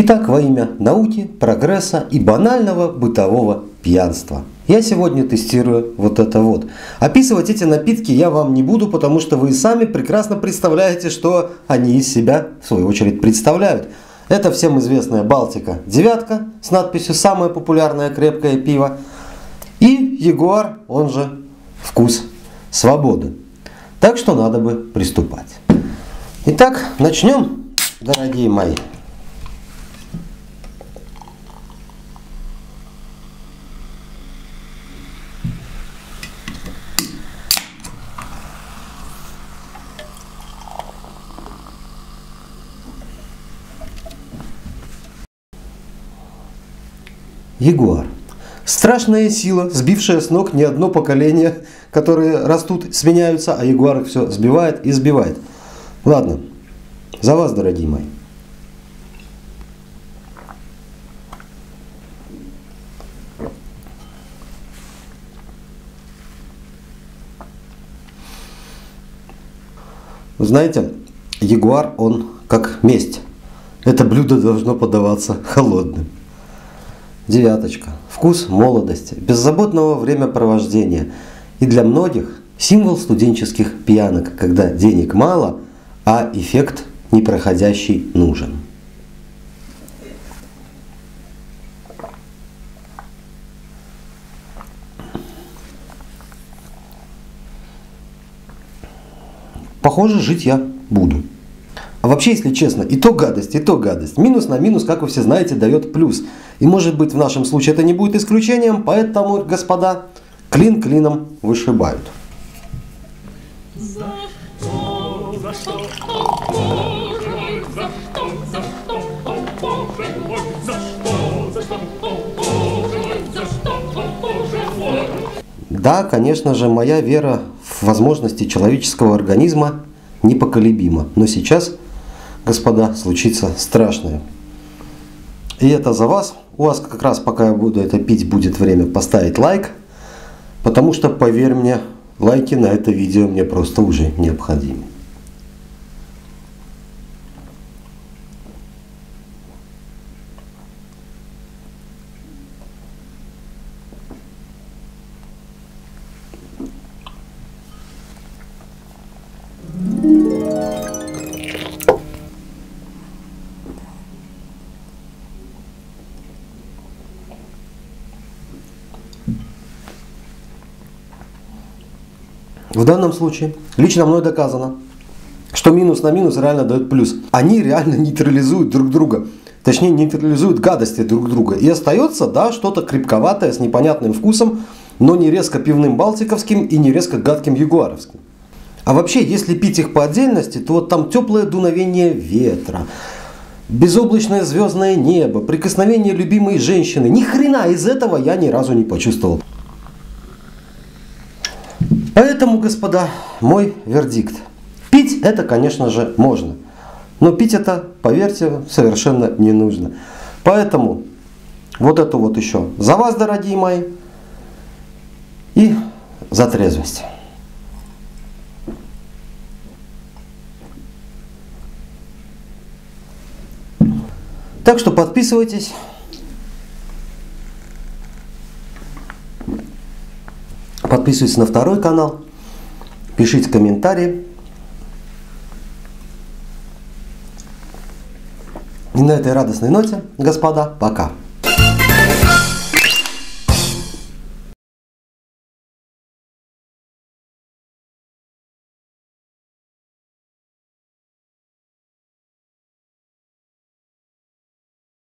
Итак, во имя науки, прогресса и банального бытового пьянства. Я сегодня тестирую вот это вот. Описывать эти напитки я вам не буду, потому что вы сами прекрасно представляете, что они из себя, в свою очередь, представляют. Это всем известная Балтика девятка с надписью «Самое популярное крепкое пиво». И Ягуар, он же «Вкус свободы». Так что надо бы приступать. Итак, начнем, дорогие мои. Ягуар. Страшная сила, сбившая с ног не одно поколение, которые растут, сменяются, а Ягуар их все сбивает и сбивает. Ладно, за вас, дорогие мои. Вы знаете, Ягуар, он как месть. Это блюдо должно подаваться холодным. Девяточка. Вкус молодости, беззаботного времяпровождения. И для многих символ студенческих пьянок, когда денег мало, а эффект непроходящий нужен. Похоже, жить я буду. А вообще, если честно, и то гадость, и то гадость. Минус на минус, как вы все знаете, дает плюс. И может быть в нашем случае это не будет исключением, поэтому, господа, клин клином вышибают. Да, конечно же, моя вера в возможности человеческого организма непоколебима. Но сейчас, господа, случится страшное. И это за вас. У вас как раз, пока я буду это пить, будет время поставить лайк. Потому что, поверь мне, лайки на это видео мне просто уже необходимы. В данном случае лично мной доказано, что минус на минус реально дает плюс. Они реально нейтрализуют друг друга. Точнее, нейтрализуют гадости друг друга. И остается, да, что-то крепковатое с непонятным вкусом, но не резко пивным балтиковским и не резко гадким ягуаровским. А вообще, если пить их по отдельности, то вот там теплое дуновение ветра, безоблачное звездное небо, прикосновение любимой женщины. Ни хрена из этого я ни разу не почувствовал. Поэтому, господа, мой вердикт. Пить это, конечно же, можно. Но пить это, поверьте, совершенно не нужно. Поэтому вот это вот еще за вас, дорогие мои. И за трезвость. Так что подписывайтесь. Подписывайтесь на второй канал, пишите комментарии. И на этой радостной ноте, господа, пока.